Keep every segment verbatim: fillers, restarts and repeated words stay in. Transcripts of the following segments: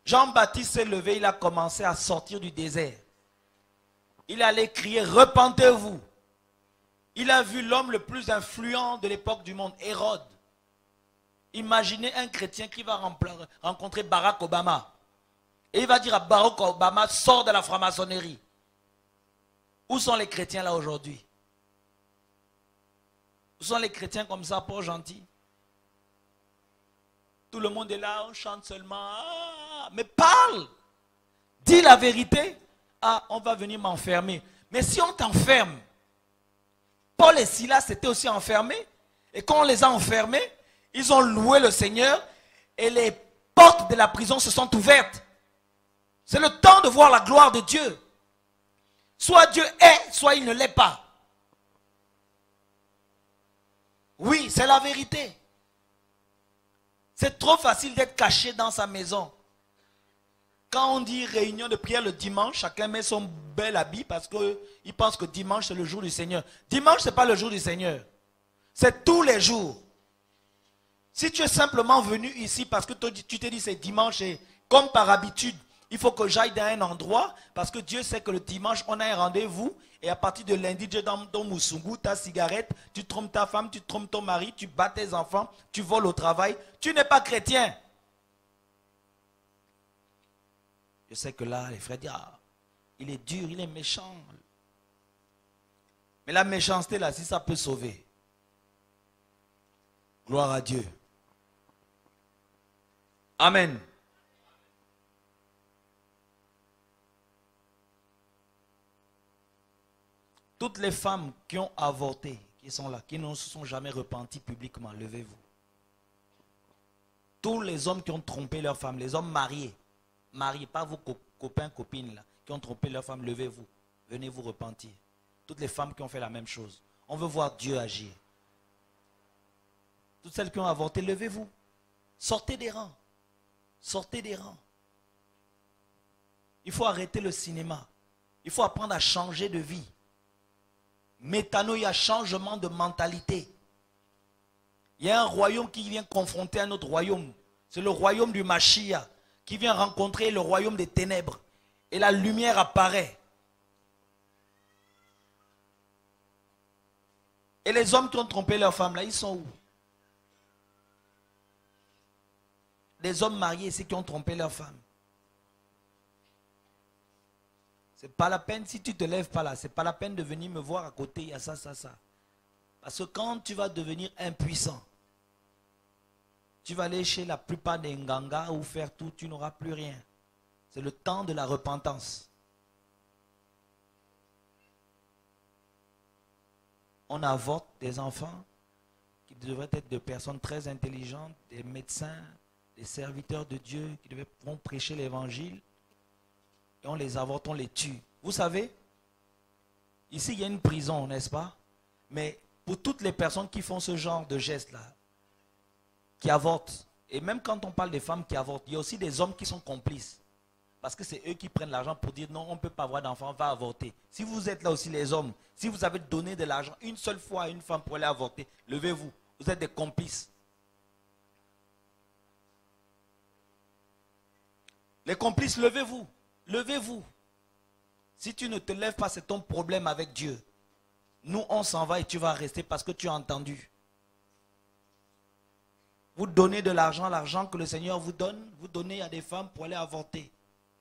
Jean-Baptiste s'est levé, il a commencé à sortir du désert. Il allait crier, repentez-vous. Il a vu l'homme le plus influent de l'époque du monde, Hérode. Imaginez un chrétien qui va rencontrer Barack Obama. Et il va dire à Barack Obama, sors de la franc-maçonnerie. Où sont les chrétiens là aujourd'hui? Où sont les chrétiens comme ça, pas gentils? Tout le monde est là, on chante seulement. Ah, mais parle! Dis la vérité. Ah, on va venir m'enfermer. Mais si on t'enferme, Paul et Silas étaient aussi enfermés. Et quand on les a enfermés, ils ont loué le Seigneur. Et les portes de la prison se sont ouvertes. C'est le temps de voir la gloire de Dieu. Soit Dieu est, soit il ne l'est pas. Oui, c'est la vérité. C'est trop facile d'être caché dans sa maison. Quand on dit réunion de prière le dimanche, chacun met son bel habit parce qu'il pense que dimanche c'est le jour du Seigneur. Dimanche ce n'est pas le jour du Seigneur. C'est tous les jours. Si tu es simplement venu ici parce que tu t'es dit c'est dimanche et comme par habitude, il faut que j'aille dans un endroit parce que Dieu sait que le dimanche on a un rendez-vous et à partir de lundi, Dieu dans ton moussoungou, ta cigarette, tu trompes ta femme, tu trompes ton mari, tu bats tes enfants, tu voles au travail. Tu n'es pas chrétien. Je sais que là, les frères disent, ah, il est dur, il est méchant. Mais la méchanceté là, si ça peut sauver. Gloire à Dieu. Amen. Toutes les femmes qui ont avorté, qui sont là, qui ne se sont jamais repenties publiquement, levez-vous. Tous les hommes qui ont trompé leurs femmes, les hommes mariés, mariés, pas vos copains, copines là, qui ont trompé leurs femmes, levez-vous. Venez vous repentir. Toutes les femmes qui ont fait la même chose. On veut voir Dieu agir. Toutes celles qui ont avorté, levez-vous. Sortez des rangs. Sortez des rangs. Il faut arrêter le cinéma. Il faut apprendre à changer de vie. Métanoïa, changement de mentalité. Il y a un royaume qui vient confronter un autre royaume. C'est le royaume du Mashiach qui vient rencontrer le royaume des ténèbres. Et la lumière apparaît. Et les hommes qui ont trompé leurs femmes, là, ils sont où? Les hommes mariés, c'est qui ont trompé leurs femmes. C'est pas la peine, si tu te lèves pas là, c'est pas la peine de venir me voir à côté, il y a ça, ça, ça. Parce que quand tu vas devenir impuissant, tu vas aller chez la plupart des Nganga ou faire tout, tu n'auras plus rien. C'est le temps de la repentance. On avorte des enfants qui devraient être de personnes très intelligentes, des médecins, des serviteurs de Dieu qui devront prêcher l'évangile. Et on les avorte, on les tue. Vous savez, ici il y a une prison, n'est-ce pas? Mais pour toutes les personnes qui font ce genre de gestes-là, qui avortent, et même quand on parle des femmes qui avortent, il y a aussi des hommes qui sont complices. Parce que c'est eux qui prennent l'argent pour dire non, on ne peut pas avoir d'enfant, on va avorter. Si vous êtes là aussi les hommes, si vous avez donné de l'argent une seule fois à une femme pour aller avorter, levez-vous, vous êtes des complices. Les complices, levez-vous. Levez-vous. Si tu ne te lèves pas, c'est ton problème avec Dieu. Nous, on s'en va et tu vas rester parce que tu as entendu. Vous donnez de l'argent, l'argent que le Seigneur vous donne, vous donnez à des femmes pour aller avorter.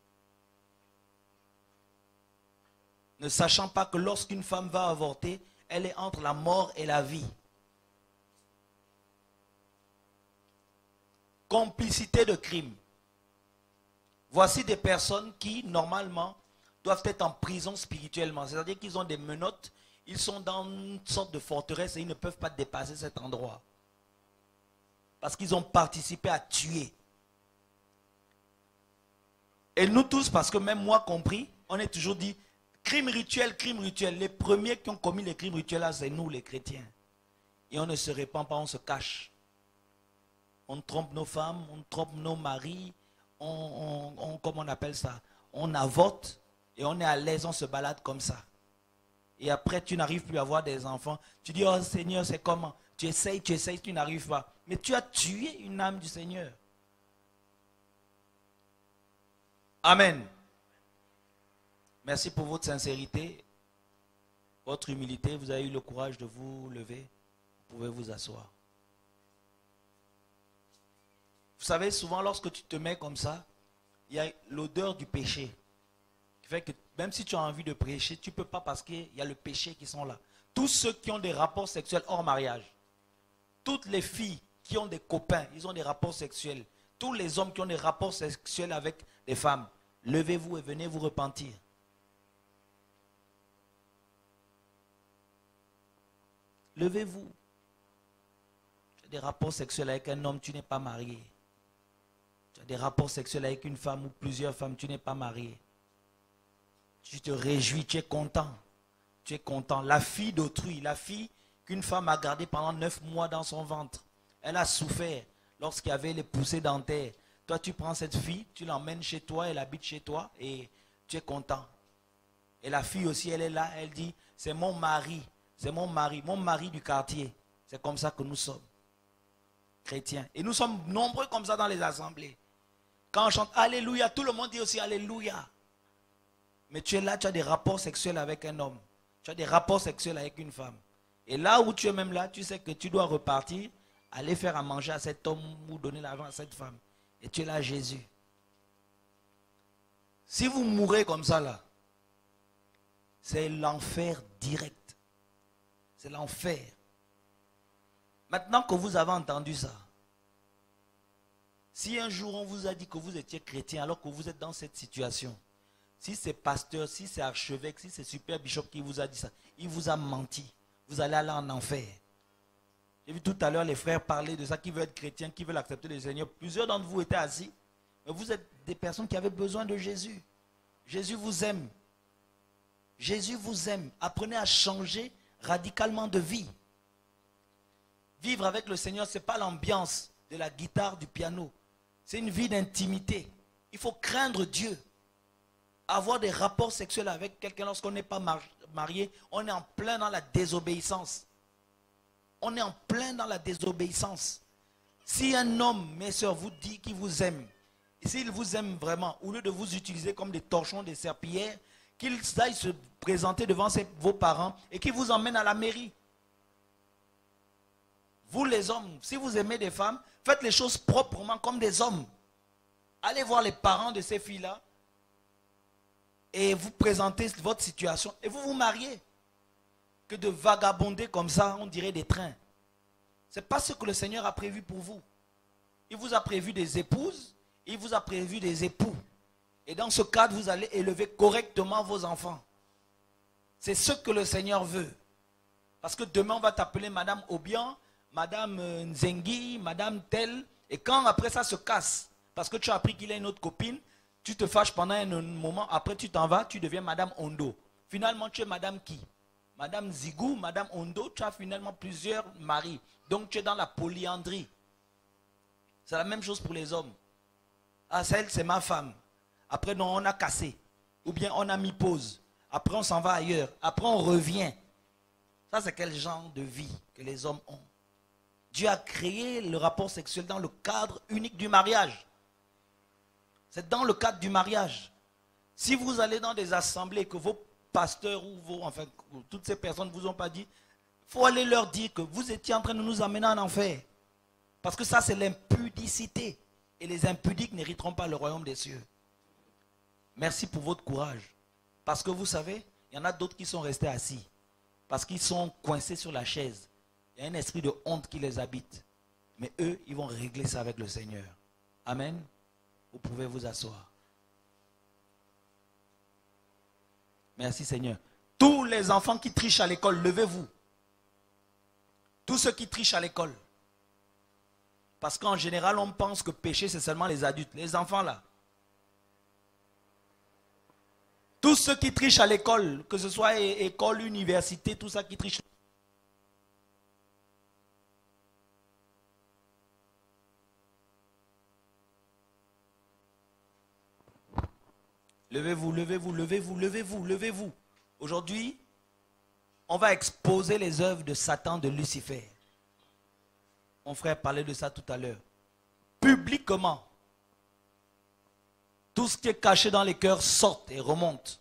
Ne sachant pas que lorsqu'une femme va avorter, elle est entre la mort et la vie. Complicité de crime. Voici des personnes qui, normalement, doivent être en prison spirituellement. C'est-à-dire qu'ils ont des menottes, ils sont dans une sorte de forteresse et ils ne peuvent pas dépasser cet endroit. Parce qu'ils ont participé à tuer. Et nous tous, parce que même moi compris, on est toujours dit, crime rituel, crime rituel. Les premiers qui ont commis les crimes rituels, là, c'est nous les chrétiens. Et on ne se répand pas, on se cache. On trompe nos femmes, on trompe nos maris. On, on, on, comment on appelle ça? On avorte et on est à l'aise, on se balade comme ça. Et après, tu n'arrives plus à avoir des enfants. Tu dis, oh Seigneur, c'est comment? Tu essayes, tu essayes, tu n'arrives pas. Mais tu as tué une âme du Seigneur. Amen. Merci pour votre sincérité, votre humilité. Vous avez eu le courage de vous lever. Vous pouvez vous asseoir. Vous savez, souvent lorsque tu te mets comme ça, il y a l'odeur du péché. Qui fait que même si tu as envie de prêcher, tu ne peux pas parce qu'il y a le péché qui sont là. Tous ceux qui ont des rapports sexuels hors mariage, toutes les filles qui ont des copains, ils ont des rapports sexuels. Tous les hommes qui ont des rapports sexuels avec des femmes, levez-vous et venez vous repentir. Levez-vous. Tu as des rapports sexuels avec un homme, tu n'es pas marié. Tu as des rapports sexuels avec une femme ou plusieurs femmes, tu n'es pas marié. Tu te réjouis, tu es content. Tu es content. La fille d'autrui, la fille qu'une femme a gardée pendant neuf mois dans son ventre, elle a souffert lorsqu'il y avait les poussées dentaires. Toi, tu prends cette fille, tu l'emmènes chez toi, elle habite chez toi et tu es content. Et la fille aussi, elle est là, elle dit, c'est mon mari, c'est mon mari, mon mari du quartier. C'est comme ça que nous sommes, chrétiens. Et nous sommes nombreux comme ça dans les assemblées. Quand on chante Alléluia, tout le monde dit aussi Alléluia. Mais tu es là, tu as des rapports sexuels avec un homme. Tu as des rapports sexuels avec une femme. Et là où tu es même là, tu sais que tu dois repartir, aller faire à manger à cet homme ou donner l'argent à cette femme. Et tu es là, Jésus. Si vous mourrez comme ça là, c'est l'enfer direct. C'est l'enfer. Maintenant que vous avez entendu ça, si un jour on vous a dit que vous étiez chrétien alors que vous êtes dans cette situation, si c'est pasteur, si c'est archevêque, si c'est super bishop qui vous a dit ça, il vous a menti. Vous allez aller en enfer. J'ai vu tout à l'heure les frères parler de ça, qui veulent être chrétiens, qui veulent accepter le Seigneur. Plusieurs d'entre vous étaient assis, mais vous êtes des personnes qui avaient besoin de Jésus. Jésus vous aime. Jésus vous aime. Apprenez à changer radicalement de vie. Vivre avec le Seigneur, ce n'est pas l'ambiance de la guitare, du piano. C'est une vie d'intimité. Il faut craindre Dieu. Avoir des rapports sexuels avec quelqu'un lorsqu'on n'est pas marié, on est en plein dans la désobéissance. On est en plein dans la désobéissance. Si un homme, mes soeurs, vous dit qu'il vous aime, et s'il vous aime vraiment, au lieu de vous utiliser comme des torchons, des serpillères, qu'il aille se présenter devant ses, vos parents et qu'il vous emmène à la mairie. Vous les hommes, si vous aimez des femmes, faites les choses proprement comme des hommes. Allez voir les parents de ces filles-là et vous présentez votre situation et vous vous mariez. Que de vagabonder comme ça, on dirait des trains. Ce n'est pas ce que le Seigneur a prévu pour vous. Il vous a prévu des épouses, il vous a prévu des époux. Et dans ce cadre, vous allez élever correctement vos enfants. C'est ce que le Seigneur veut. Parce que demain, on va t'appeler Madame Obian, Madame Nzengi, Madame Tel. Et quand après ça se casse, parce que tu as appris qu'il a une autre copine, tu te fâches pendant un moment, après tu t'en vas, tu deviens Madame Ondo. Finalement, tu es Madame qui? Madame Zigou, Madame Ondo, tu as finalement plusieurs maris. Donc tu es dans la polyandrie. C'est la même chose pour les hommes. Ah, celle, c'est ma femme. Après, non, on a cassé. Ou bien on a mis pause. Après, on s'en va ailleurs. Après, on revient. Ça, c'est quel genre de vie que les hommes ont? Dieu a créé le rapport sexuel dans le cadre unique du mariage. C'est dans le cadre du mariage. Si vous allez dans des assemblées que vos pasteurs ou vos, enfin, toutes ces personnes ne vous ont pas dit, il faut aller leur dire que vous étiez en train de nous amener en enfer. Parce que ça, c'est l'impudicité. Et les impudiques n'hériteront pas le royaume des cieux. Merci pour votre courage. Parce que vous savez, il y en a d'autres qui sont restés assis. Parce qu'ils sont coincés sur la chaise. Il y a un esprit de honte qui les habite. Mais eux, ils vont régler ça avec le Seigneur. Amen. Vous pouvez vous asseoir. Merci Seigneur. Tous les enfants qui trichent à l'école, levez-vous. Tous ceux qui trichent à l'école. Parce qu'en général, on pense que pécher, c'est seulement les adultes. Les enfants là. Tous ceux qui trichent à l'école, que ce soit école, université, tout ça qui triche. Levez-vous, levez-vous, levez-vous, levez-vous, levez-vous. Aujourd'hui, on va exposer les œuvres de Satan, de Lucifer. Mon frère parlait de ça tout à l'heure. Publiquement. tout ce qui est caché dans les cœurs sorte et remonte.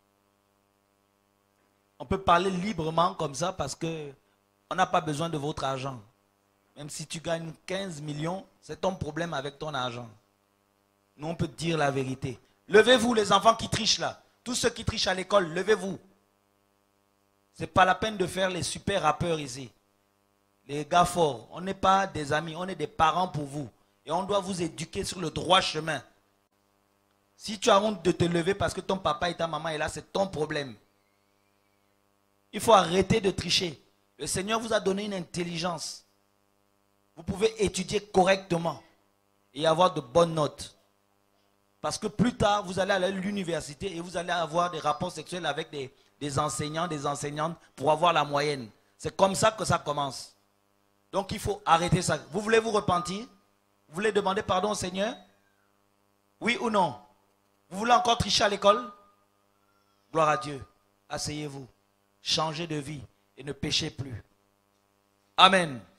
On peut parler librement comme ça parce que on n'a pas besoin de votre argent. Même si tu gagnes quinze millions, c'est ton problème avec ton argent. Nous, on peut dire la vérité. Levez-vous les enfants qui trichent là. Tous ceux qui trichent à l'école, levez-vous. Ce n'est pas la peine de faire les super rappeurs ici. Les gars forts, on n'est pas des amis, on est des parents pour vous. Et on doit vous éduquer sur le droit chemin. Si tu as honte de te lever parce que ton papa et ta maman est là, c'est ton problème. Il faut arrêter de tricher. Le Seigneur vous a donné une intelligence. Vous pouvez étudier correctement et avoir de bonnes notes. Parce que plus tard, vous allez aller à l'université et vous allez avoir des rapports sexuels avec des, des enseignants, des enseignantes pour avoir la moyenne. C'est comme ça que ça commence. Donc il faut arrêter ça. Vous voulez vous repentir? Vous voulez demander pardon au Seigneur? Oui ou non? Vous voulez encore tricher à l'école? Gloire à Dieu. Asseyez-vous. Changez de vie et ne péchez plus. Amen.